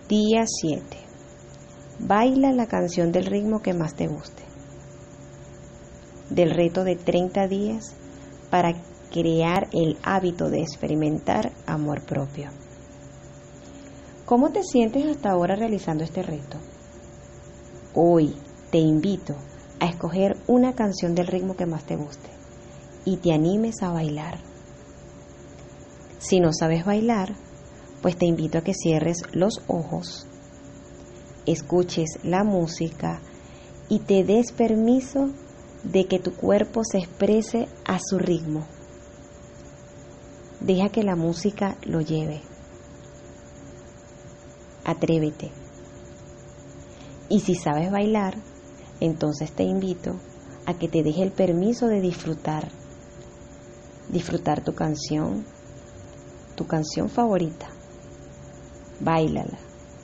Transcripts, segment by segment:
Día 7. Baila la canción del ritmo que más te guste. Del reto de 30 días para crear el hábito de experimentar amor propio. ¿Cómo te sientes hasta ahora realizando este reto? Hoy te invito a escoger una canción del ritmo que más te guste y te animes a bailar. Si no sabes bailar, pues te invito a que cierres los ojos, escuches la música y te des permiso de que tu cuerpo se exprese a su ritmo. Deja que la música lo lleve. Atrévete. Y si sabes bailar, entonces te invito a que te deje el permiso de disfrutar tu canción favorita. Báilala,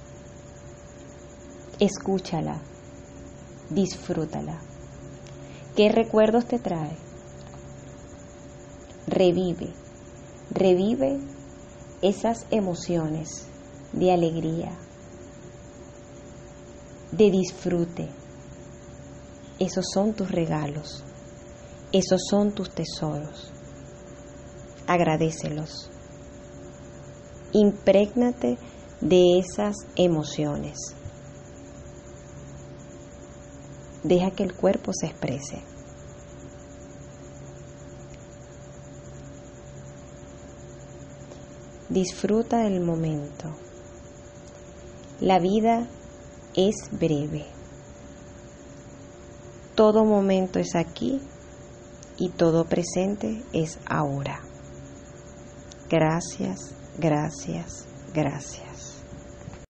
escúchala, disfrútala. ¿Qué recuerdos te trae? Revive esas emociones de alegría, de disfrute. Esos son tus regalos, esos son tus tesoros. Agradécelos. Imprégnate de esas emociones. Deja que el cuerpo se exprese. Disfruta del momento. La vida es breve. Todo momento es aquí y todo presente es ahora. Gracias, gracias, gracias.